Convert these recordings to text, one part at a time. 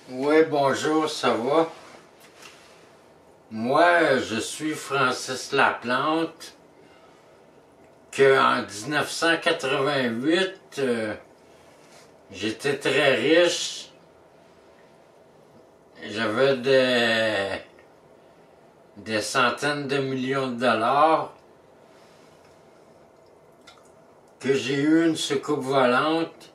Oui, bonjour, ça va? Moi, je suis Francis Laplante, que en 1988, j'étais très riche. J'avais des centaines de millions de dollars, que j'ai eu une soucoupe volante.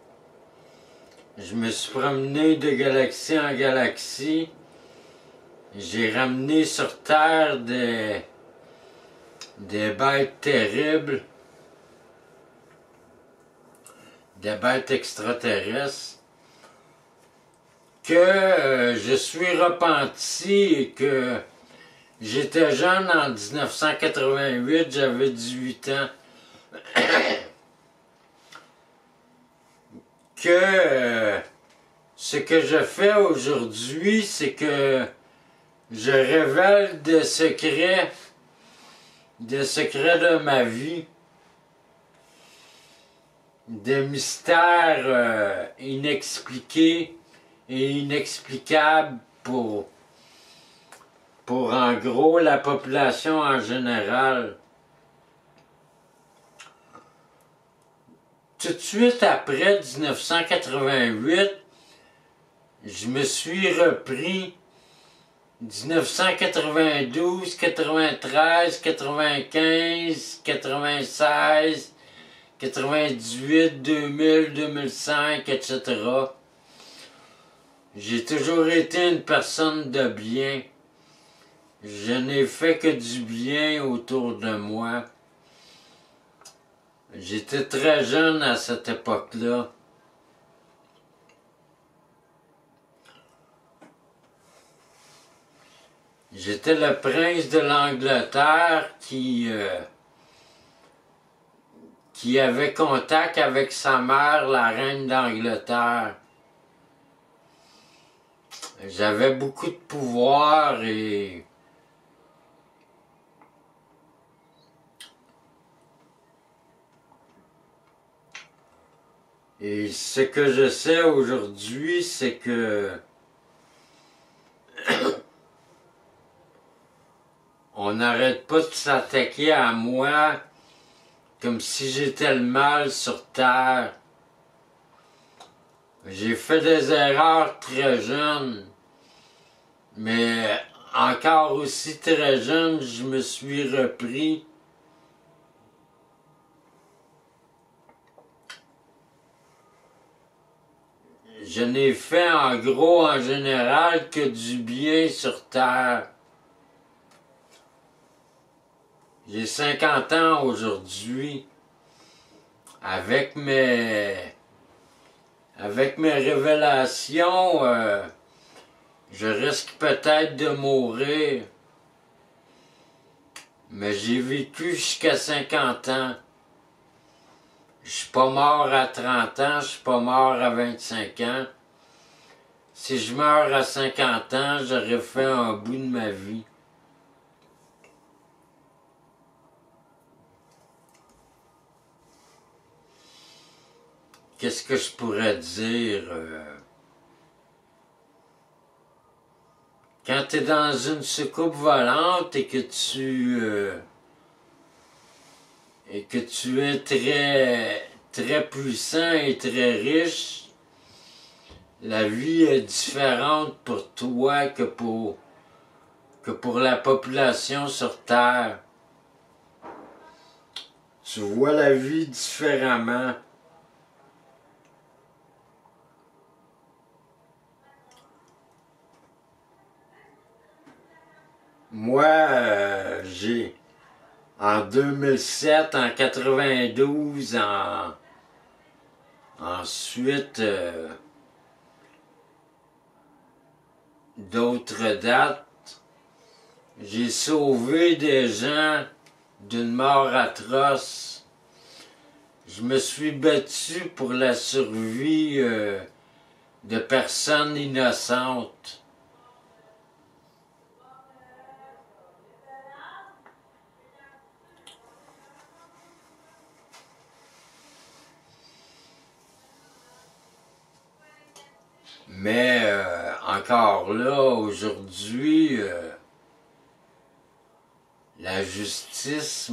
Je me suis promené de galaxie en galaxie. J'ai ramené sur Terre des bêtes terribles, des bêtes extraterrestres, que je suis repenti et que j'étais jeune en 1988, j'avais 18 ans, que ce que je fais aujourd'hui, c'est que je révèle des secrets de ma vie, des mystères inexpliqués et inexplicables pour en gros la population en général. Tout de suite après 1988, je me suis repris 1992, 93, 95, 96, 98, 2000, 2005, etc. J'ai toujours été une personne de bien. Je n'ai fait que du bien autour de moi. J'étais très jeune à cette époque-là. J'étais le prince de l'Angleterre qui avait contact avec sa mère, la reine d'Angleterre. J'avais beaucoup de pouvoir et ce que je sais aujourd'hui, c'est que on n'arrête pas de s'attaquer à moi comme si j'étais le mal sur Terre. J'ai fait des erreurs très jeunes, mais encore aussi très jeune, je me suis repris. Je n'ai fait en gros, en général, que du bien sur Terre. J'ai 50 ans aujourd'hui. Avec mes révélations, je risque peut-être de mourir. Mais j'ai vécu jusqu'à 50 ans. Je suis pas mort à 30 ans, je suis pas mort à 25 ans. Si je meurs à 50 ans, j'aurais fait un bout de ma vie. Qu'est-ce que je pourrais dire? Quand tu es dans une soucoupe volante et que tu es très, très puissant et très riche, la vie est différente pour toi que pour la population sur Terre. Tu vois la vie différemment. Moi, j'ai en 2007, en 92, ensuite d'autres dates, j'ai sauvé des gens d'une mort atroce. Je me suis battu pour la survie de personnes innocentes. Mais encore là, aujourd'hui, la justice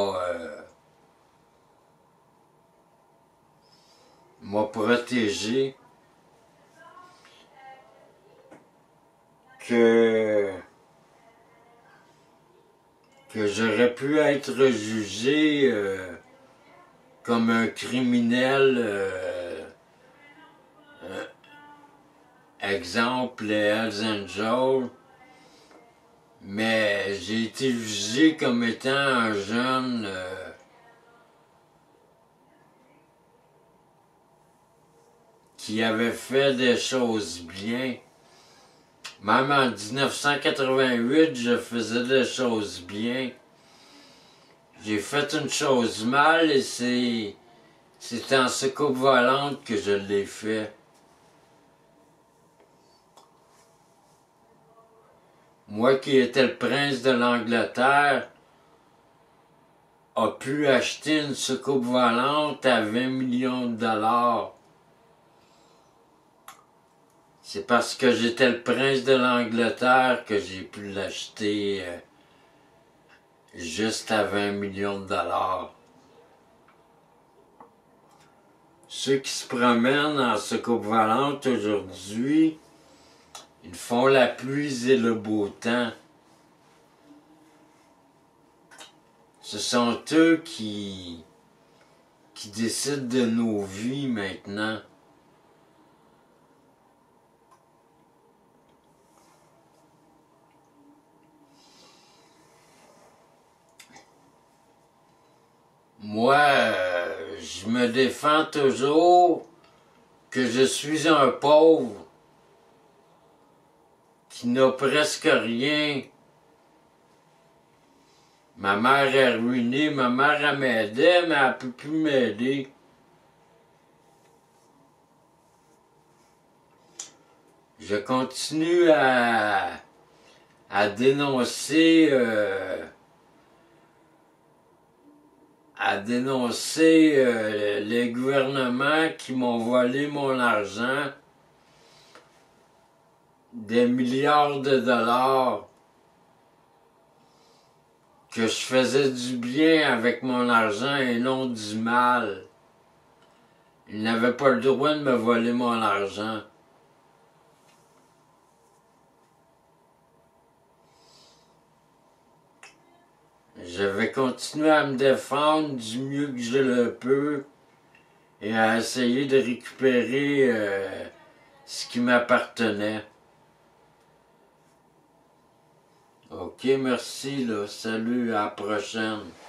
m'a protégé, que j'aurais pu être jugé comme un criminel, exemple les Hells Angels, mais j'ai été jugé comme étant un jeune qui avait fait des choses bien. Même en 1988, je faisais des choses bien. J'ai fait une chose mal et c'est en soucoupe volante que je l'ai fait. Moi qui étais le prince de l'Angleterre, a pu acheter une soucoupe volante à 20 millions de dollars. C'est parce que j'étais le prince de l'Angleterre que j'ai pu l'acheter juste à 20 millions de dollars. Ceux qui se promènent en soucoupe volante aujourd'hui, ils font la pluie et le beau temps. Ce sont eux qui décident de nos vies maintenant. Moi, je me défends toujours que je suis un pauvre qui n'a presque rien. Ma mère est ruinée, ma mère elle m'aidait, mais elle ne peut plus m'aider. Je continue à dénoncer les gouvernements qui m'ont volé mon argent, des milliards de dollars, que je faisais du bien avec mon argent et non du mal. Ils n'avaient pas le droit de me voler mon argent. Je vais continuer à me défendre du mieux que je le peux et à essayer de récupérer ce qui m'appartenait. Ok, merci, là. Salut, à la prochaine.